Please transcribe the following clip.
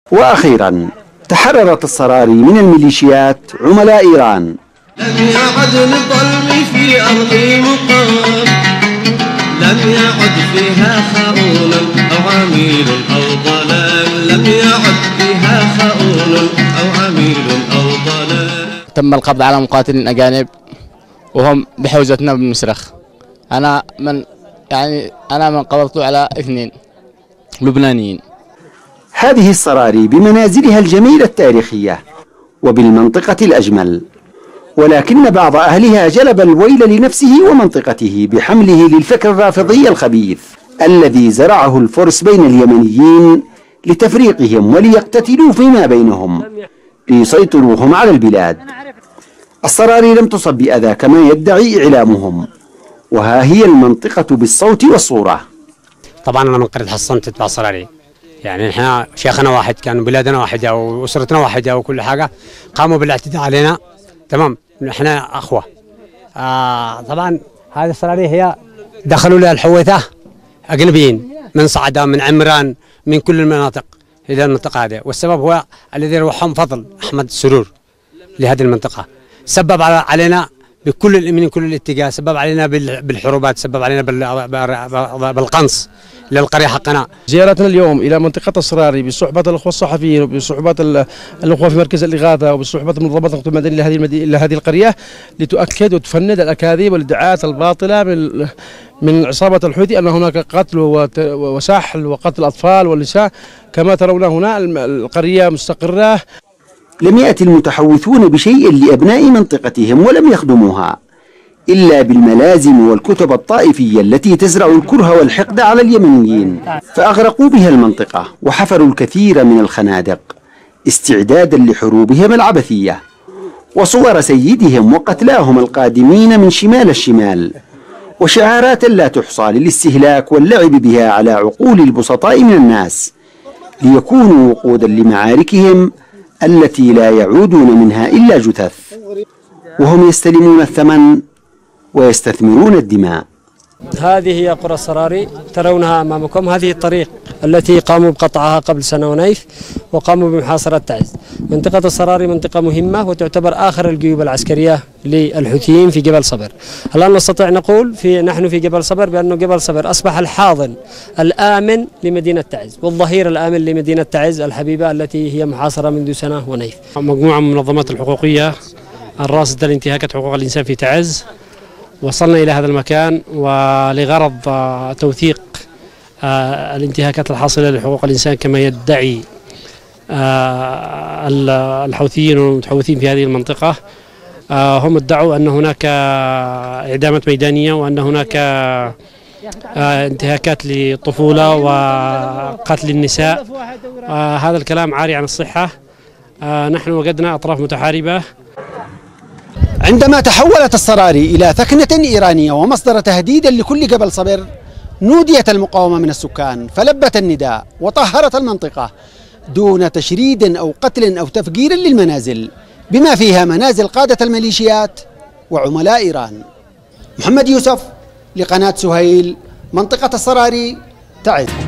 وأخيرا تحررت الصراري من الميليشيات عملاء إيران. لم يعد للظلم في أرضي مقام، لم يعد فيها خؤون أو عميل أو ضلال، لم يعد فيها خؤون أو عميل أو ضلال. تم القبض على مقاتلين أجانب وهم بحوزتنا بالمسرخ. أنا من قبضت على 2 لبنانيين. هذه الصراري بمنازلها الجميلة التاريخية وبالمنطقة الأجمل، ولكن بعض أهلها جلب الويل لنفسه ومنطقته بحمله للفكر الرافضي الخبيث الذي زرعه الفرس بين اليمنيين لتفريقهم وليقتتلوا فيما بينهم ليسيطروا هم على البلاد. الصراري لم تصب بأذى كما يدعي إعلامهم، وها هي المنطقة بالصوت والصورة. طبعا أنا من قرية حصن تتبع الصراري، يعني احنا شيخنا واحد، كان بلادنا واحدة وأسرتنا واحدة وكل حاجة، قاموا بالاعتداء علينا. تمام، احنا أخوة. طبعا هذه الصراري هي دخلوا لها الحويثة أجنبيين من صعدة من عمران من كل المناطق إلى المنطقة هذه، والسبب هو الذي روحهم فضل أحمد سرور لهذه المنطقة، سبب علينا بكل من كل الاتجاه، سبب علينا بالحروبات، سبب علينا بالقنص للقرية حقنا. زيارتنا اليوم إلى منطقة الصراري بصحبة الأخوة الصحفيين وبصحبة الأخوة في مركز الإغاثة وبصحبة منظمة النقد المدني لهذه القرية لتؤكد وتفند الأكاذيب والادعاءات الباطلة من عصابة الحوثي أن هناك قتل وسحل وقتل الأطفال والنساء. كما ترون هنا القرية مستقرة. لم يأتي المتحوثون بشيء لأبناء منطقتهم ولم يخدموها إلا بالملازم والكتب الطائفية التي تزرع الكره والحقد على اليمنيين، فأغرقوا بها المنطقة وحفروا الكثير من الخنادق استعدادا لحروبهم العبثية وصور سيدهم وقتلاهم القادمين من شمال الشمال، وشعارات لا تحصى للاستهلاك واللعب بها على عقول البسطاء من الناس ليكونوا وقودا لمعاركهم التي لا يعودون منها إلا جثث، وهم يستلمون الثمن ويستثمرون الدماء. هذه هي قرى الصراري ترونها أمامكم. هذه الطريق التي قاموا بقطعها قبل سنة ونيف وقاموا بمحاصرة تعز. منطقة الصراري منطقة مهمة وتعتبر آخر الجيوب العسكرية للحوثيين في جبل صبر. الآن نستطيع نقول نحن في جبل صبر بأنه جبل صبر أصبح الحاضن الآمن لمدينة تعز والظهير الآمن لمدينة تعز الحبيبة التي هي محاصرة منذ سنة ونيف. مجموعة من المنظمات الحقوقية الراصدة لانتهاكات حقوق الإنسان في تعز وصلنا إلى هذا المكان ولغرض توثيق الانتهاكات الحاصلة لحقوق الإنسان كما يدعي الحوثيين والمتحوثين في هذه المنطقة. هم ادعوا أن هناك إعدامات ميدانية وأن هناك انتهاكات للطفولة وقتل النساء. هذا الكلام عاري عن الصحة. نحن وجدنا أطراف متحاربة. عندما تحولت الصراري إلى ثكنة إيرانية ومصدر تهديد لكل جبل صبر، نوديت المقاومة من السكان فلبت النداء وطهرت المنطقة دون تشريد أو قتل أو تفجير للمنازل بما فيها منازل قادة الميليشيات وعملاء إيران. محمد يوسف لقناة سهيل، منطقة الصراري، تعز.